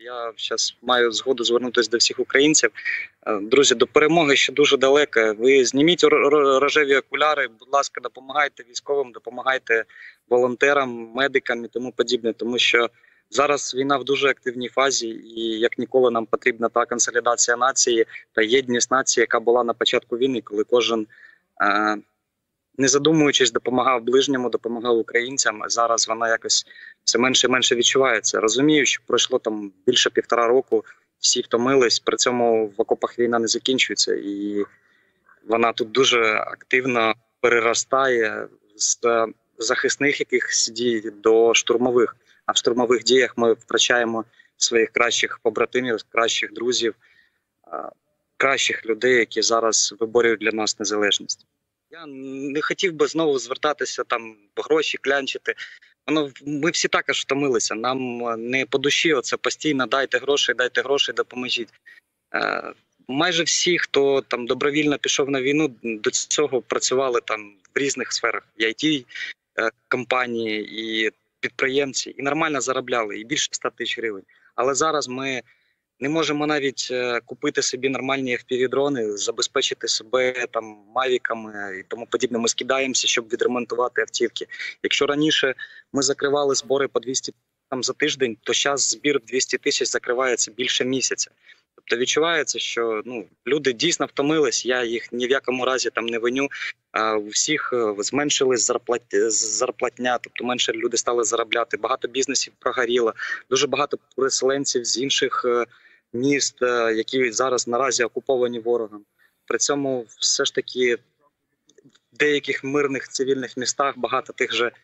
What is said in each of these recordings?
Я зараз маю згоду звернутися до всіх українців. Друзі, до перемоги ще дуже далеко. Ви зніміть рожеві окуляри, будь ласка, допомагайте військовим, допомагайте волонтерам, медикам і тому подібне, тому що зараз війна в дуже активній фазі, і як ніколи нам потрібна та консолідація нації та єдність нації, яка була на початку війни, коли кожен, не задумуючись, допомагав ближньому, допомагав українцям. А зараз вона якось все менше і менше відчувається. Розумію, що пройшло там більше 1,5 року, всі втомились, при цьому в окопах війна не закінчується, і вона тут дуже активно переростає з захисних якихось дій до штурмових. А в штурмових діях ми втрачаємо своїх кращих побратимів, кращих друзів, кращих людей, які зараз виборюють для нас незалежність. Я не хотів би знову звертатися, там, гроші клянчити. Ми всі також втомилися, нам не по душі оце постійно дайте гроші, допоможіть. Майже всі, хто там добровільно пішов на війну, до цього працювали там в різних сферах, і IT-компанії, і підприємці, і нормально заробляли, і більше 100 тисяч гривень. Але зараз ми не можемо навіть купити собі нормальні FPV-дрони, забезпечити себе там мавіками і тому подібне. Ми скидаємося, щоб відремонтувати автівки. Якщо раніше ми закривали збори по 200 там за тиждень, то зараз збір 200 тисяч закривається більше місяця. Тобто відчувається, що люди дійсно втомились, я їх ні в якому разі там не виню. У всіх зменшилась зарплатня, тобто менше люди стали заробляти, багато бізнесів прогоріло, дуже багато переселенців з інших міст, які зараз наразі окуповані ворогом. При цьому все ж таки в деяких мирних цивільних містах багато тих же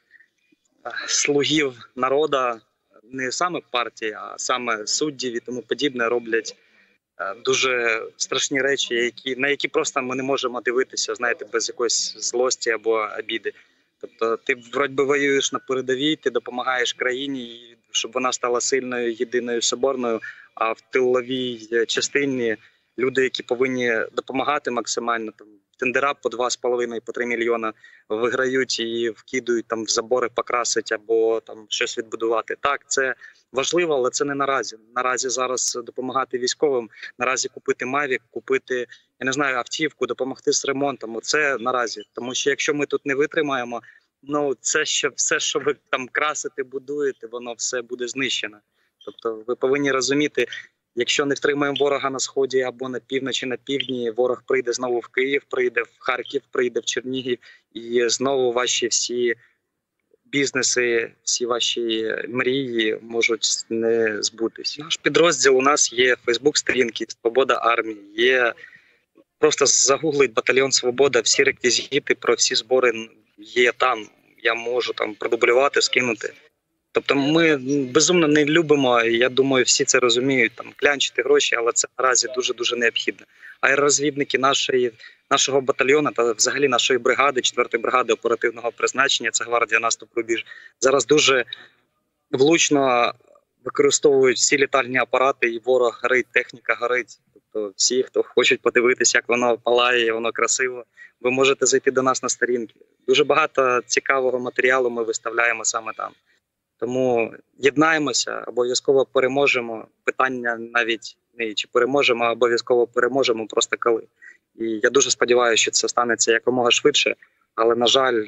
слугів народу, не саме партії, а саме суддів і тому подібне роблять дуже страшні речі, на які просто ми не можемо дивитися, знаєте, без якоїсь злості або обіди. Тобто ти вроді би воюєш на передовій, ти допомагаєш країні, щоб вона стала сильною, єдиною, соборною, а в тиловій частині люди, які повинні допомагати максимально, там тендера по 2,5-3 мільйона виграють і вкидують там в забори покрасити або там щось відбудувати. Так, це важливо, але це не наразі. Наразі зараз допомагати військовим, наразі купити Mavic, купити, я не знаю, автівку, допомогти з ремонтом. Це наразі. Тому що якщо ми тут не витримаємо, це все, що ви там красите, будуєте, воно все буде знищено. Тобто ви повинні розуміти, якщо не втримаємо ворога на Сході або на півночі, на півдні, ворог прийде знову в Київ, прийде в Харків, прийде в Чернігів, і знову ваші всі бізнеси, всі ваші мрії можуть не збутись. Наш підрозділ, у нас є Фейсбук-сторінки «Свобода армії», є просто загуглить «Батальйон Свобода», всі реквізити про всі збори є там, я можу там продублювати, скинути. Тобто ми безумно не любимо, і я думаю, всі це розуміють, там клянчити гроші, але це наразі дуже-дуже необхідно. Аеророзвідники нашого батальйону та взагалі нашої бригади, 4-ї бригади оперативного призначення, це гвардія наступ рубіж, зараз дуже влучно використовують всі літальні апарати, і ворог горить, техніка горить. Тобто всі, хто хочуть подивитися, як воно палає, воно красиво, ви можете зайти до нас на сторінки. Дуже багато цікавого матеріалу ми виставляємо саме там. Тому єднаємося, обов'язково переможемо. Питання навіть не чи переможемо, а обов'язково переможемо, просто коли. І я дуже сподіваюся, що це станеться якомога швидше, але, на жаль,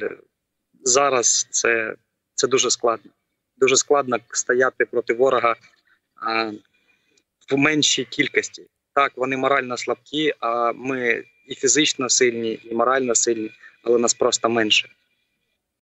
зараз це дуже складно. Дуже складно стояти проти ворога в меншій кількості. Так, вони морально слабкі, а ми і фізично сильні, і морально сильні, але нас просто менше.